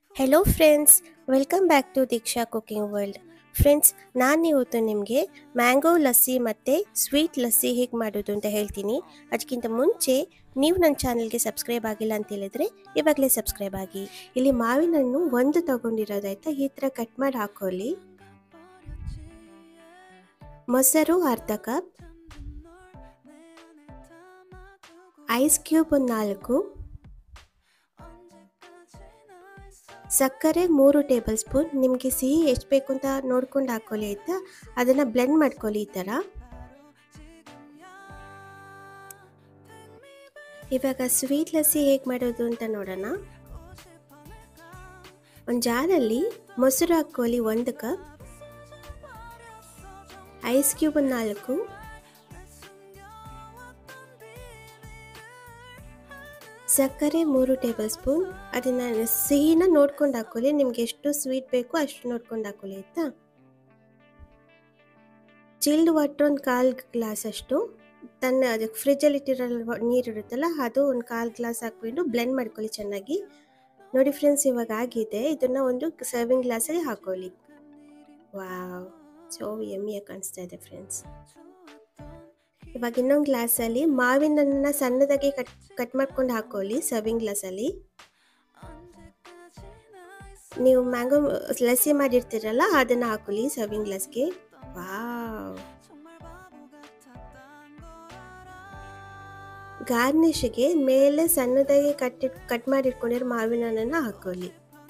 Hello friends, welcome back to Deeksha cooking world. Friends, ನಾನು ಇವತ್ತು ನಿಮಗೆ ಮ್ಯಾಂಗೋ ಲಸ್ಸಿ ಮತ್ತು ಸ್ವೀಟ್ ಲಸ್ಸಿ ಹೇಗೆ ಮಾಡೋದು ಅಂತ ಹೇಳ್ತೀನಿ. ಅದಕ್ಕಿಂತ ಮುಂಚೆ ನೀವು ನನ್ನ ಚಾನಲ್ಗೆ ಸಬ್ಸ್ಕ್ರೈಬ್ ಆಗಿಲ್ಲ ಅಂತ ಹೇಳಿದರೆ ಇವಾಗಲೇ ಸಬ್ಸ್ಕ್ರೈಬ್ ಆಗಿ. ಇಲ್ಲಿ ಮಾವಿನ ಹಣ್ಣು ಒಂದು ತೊಗೊಂಡಿರೋದಾಯ್ತಾ, ಈ ಥರ ಕಟ್ ಮಾಡಿ ಹಾಕೊಳ್ಳಿ. ಮೊಸರು ಅರ್ಧ ಕಪ್, ಐಸ್ ಕ್ಯೂಬ್ ಒಂದು 4, ಸಕ್ಕರೆ 3 ಟೇಬಲ್ ಸ್ಪೂನ್. ನಿಮಗೆ ಸಿಹಿ ಎಷ್ಟು ಬೇಕು ಅಂತ ನೋಡ್ಕೊಂಡು ಹಾಕೊಳ್ಳಿ ಆಯಿತಾ. ಅದನ್ನು ಬ್ಲೆಂಡ್ ಮಾಡ್ಕೊಳ್ಳಿ ಈ ಥರ. ಇವಾಗ ಸ್ವೀಟ್ ಲಸ್ಸಿ ಹೇಗೆ ಮಾಡೋದು ಅಂತ ನೋಡೋಣ. ಒಂದು ಜಾರಲ್ಲಿ ಮೊಸರು ಹಾಕ್ಕೊಳ್ಳಿ 1 ಕಪ್, ಐಸ್ ಕ್ಯೂಬ್ 4, ಸಕ್ಕರೆ 3 ಟೇಬಲ್ ಸ್ಪೂನ್. ಅದನ್ನು ಸಿಹಿನ ನೋಡ್ಕೊಂಡು ಹಾಕೊಳ್ಳಿ, ನಿಮ್ಗೆ ಎಷ್ಟು ಸ್ವೀಟ್ ಬೇಕೋ ಅಷ್ಟು ನೋಡ್ಕೊಂಡು ಹಾಕೊಳ್ಳಿ ಆಯಿತಾ. ಚಿಲ್ಡ್ ವಾಟರ್ ಒಂದು 1/4 ಗ್ಲಾಸ್ ಅಷ್ಟು, ಅದಕ್ಕೆ ಫ್ರಿಜ್ಜಲ್ಲಿ ಇಟ್ಟಿರೋ ನೀರು ಇರುತ್ತಲ್ಲ ಅದು ಒಂದು 1/4 ಗ್ಲಾಸ್ ಹಾಕ್ಬಿಟ್ಟು ಬ್ಲೆಂಡ್ ಮಾಡ್ಕೊಳ್ಳಿ ಚೆನ್ನಾಗಿ. ನೋಡಿ ಫ್ರೆಂಡ್ಸ್, ಇವಾಗ ಆಗಿದೆ. ಇದನ್ನು ಒಂದು ಸರ್ವಿಂಗ್ ಗ್ಲಾಸಲ್ಲಿ ಹಾಕೊಳ್ಳಿ. ವಾವ್, ಸೊ ಯಮ್ಮಿಯಾಗಿ ಕಾಣಿಸ್ತಾ ಇದೆ ಫ್ರೆಂಡ್ಸ್. ಇವಾಗ ಇನ್ನೊಂದು ಗ್ಲಾಸಲ್ಲಿ ಮಾವಿನ ಹಣ್ಣನ್ನ ಸಣ್ಣದಾಗಿ ಕಟ್ ಮಾಡ್ಕೊಂಡು ಹಾಕೊಳ್ಳಿ ಸರ್ವಿಂಗ್ ಗ್ಲಾಸಲ್ಲಿ. ನೀವು ಮ್ಯಾಂಗೋ ಲಸ್ಸಿ ಮಾಡಿರ್ತೀರಲ್ಲ ಅದನ್ನು ಹಾಕೊಳ್ಳಿ ಸರ್ವಿಂಗ್ ಗ್ಲಾಸ್ಗೆ. ವಾವ್, ಗಾರ್ನಿಷ್ಗೆ ಮೇಲೆ ಸಣ್ಣದಾಗಿ ಕಟ್ ಮಾಡಿಟ್ಕೊಂಡಿರೋ ಮಾವಿನ ಹಣ್ಣನ್ನು ಹಾಕೊಳ್ಳಿ.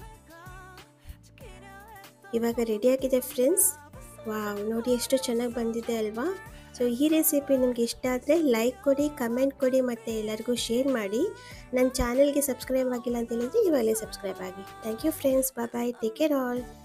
ಇವಾಗ ರೆಡಿಯಾಗಿದೆ ಫ್ರೆಂಡ್ಸ್. ವಾವ್, ನೋಡಿ ಎಷ್ಟು ಚೆನ್ನಾಗಿ ಬಂದಿದೆ ಅಲ್ವಾ. ಸೊ ಈ ರೆಸಿಪಿ ನಿಮಗೆ ಇಷ್ಟ ಆದರೆ ಲೈಕ್ ಕೊಡಿ, ಕಮೆಂಟ್ ಕೊಡಿ ಮತ್ತು ಎಲ್ಲರಿಗೂ ಶೇರ್ ಮಾಡಿ. ನನ್ನ ಚಾನಲ್ಗೆ ಸಬ್ಸ್ಕ್ರೈಬ್ ಆಗಿಲ್ಲ ಅಂತ ಹೇಳಿದರೆ ಇವಾಗಲೇ ಸಬ್ಸ್ಕ್ರೈಬ್ ಆಗಿ. Thank you friends, bye bye, take care all.